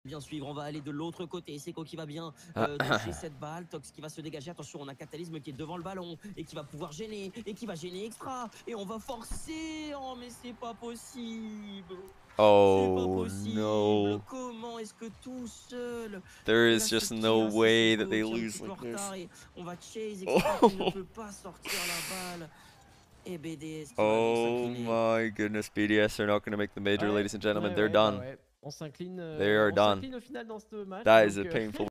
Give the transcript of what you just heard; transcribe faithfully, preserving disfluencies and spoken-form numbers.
bien suivre, on va aller de l'autre côté. Seco qui va bien euh, toucher cette balle. Tox qui va se dégager. Attention, on a Catalysme qui est devant le ballon et qui va pouvoir gêner et qui va gêner Extra. Et on va forcer. Oh, mais c'est pas possible. C'est pas Oh possible. no. Comment est-ce que tout seul There il is a ce just tir no à way that Sissoko they qui est un lose petit peu en like this. retard et on va chase Extra qui ne Oh, peut pas sortir la balle. Et B D S qui va donc oh s'incliner. my goodness, B D S are not going to make the major, Ouais, ladies and gentlemen. ouais, They're ouais, bah done. ouais. On s'incline They euh, are on done. s'incline au final dans ce match. That is Donc, a euh, painful